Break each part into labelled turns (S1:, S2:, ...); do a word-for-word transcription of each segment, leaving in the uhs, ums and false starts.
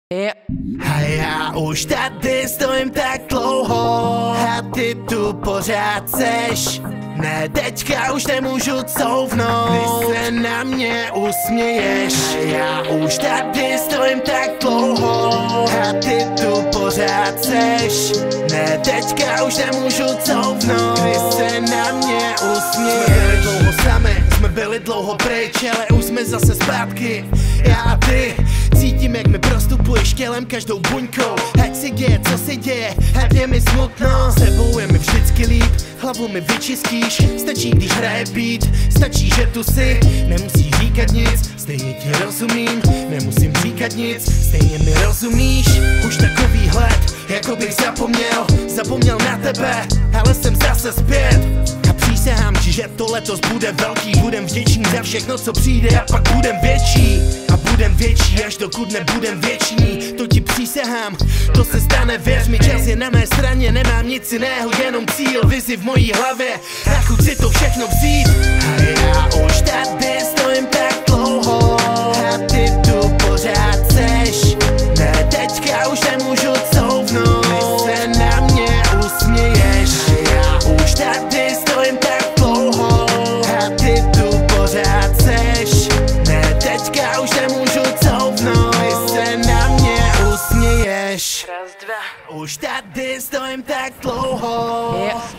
S1: Yeah.
S2: A já už tady stojím tak dlouho a ty tu pořád seš. Ne, teďka už nemůžu couvnout, když se na mě usměješ. A já už tady stojím tak dlouho a ty tu pořád seš. Ne, teďka už nemůžu couvnout, když se na mě usměješ. Jsme byli dlouho sami, jsme byli dlouho pryč, ale už jsme zase zpátky. Já a ty, cítím, jak mi prostupuješ tělem každou buňkou. Ať se děje, co se děje, ať je mi smutno. S tebou je mi vždycky líp, hlavu mi vyčistíš. Stačí, když hraje beat, stačí, že tu si. Nemusíš říkat nic, stejně ti rozumím. Nemusím říkat nic, stejně mi rozumíš. Už takový hled, jako bych zapomněl, zapomněl na tebe, ale jsem zase zpět. A přísahám ti, že to letos bude velký. Budem vděčný za všechno, co přijde, a pak budem větší. A budem větší, až dokud nebudem věční. To ti přísahám, to se stane, věř mi. Čas je na mé straně, nemám nic jiného, jenom cíl, vizi v mojí hlavě a chuť si to všechno vzít. A já už tady stojím tak dlouho a ty tu pořád seš. Ne, teďka už nemůžu couvnout, když se na mě usměješ. A já už tady stojím tak dlouho a ty tu pořád seš. Ne, teďka už nemůžu couvnout, když se na mě usměješ.
S1: Raz, dva.
S2: Už tady stojím tak dlouho.
S1: Yeah.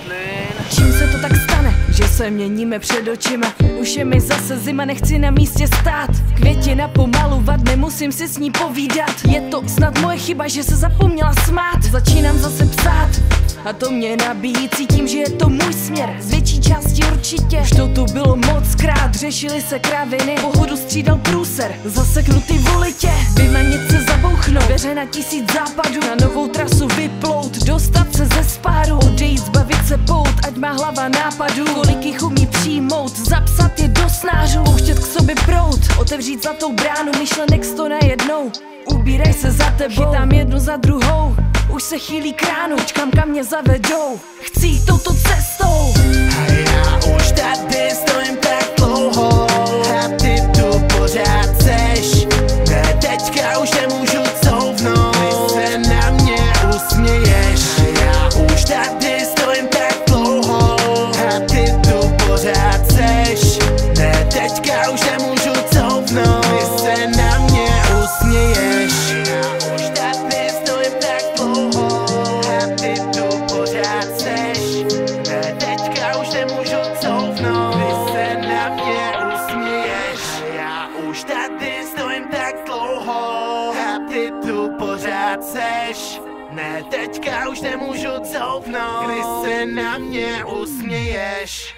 S1: Čím se to tak stane, že se měníme před očima? Už je mi zase zima, nechci na místě stát. Květina pomalu vadne, musím si s ní povídat. Je to snad moje chyba, že se zapomněla smát. Začínám zase psát a to mě nabíjí, cítím, že je to můj směr. Z větší části určitě. Už to tu bylo moc krát, řešily se kraviny. Pohodu střídal průser, zaseknutý v ulitě. Vymanit se, zabouchnout, dveře na tisíc západů. Na novou trasu vyplout, dostat se ze spáru. Odejít, zbavit se pout, ať má hlava nápadů. Kolik jich umí přijmout, zapsat je do snářů. Pouštět k sobě prout, otevřít zlatou bránu. Myšlenek sto najednou, ubíraj se za tebou. Chytám jednu za druhou, už se chýlí kránu. Čkám, kam mě zavedou, chci jít touto cestou.
S2: A já už tady stojím tak dlouho a ty tu pořád seš. Ne, teďka už nemůžu couvnout, když se na mě usměješ. A já už tady stojím tak dlouho a ty tu pořád seš. Ne, teďka už nemůžu couvnout, když se na mě usměješ. A já už tady stojím tak dlouho a ty tu pořád seš. Ne, teďka už nemůžu couvnout, když se na mě usměješ. A já už tady stojím tak dlouho a ty tu pořád seš. Ne, teďka už nemůžu couvnout, když se na mě usměješ.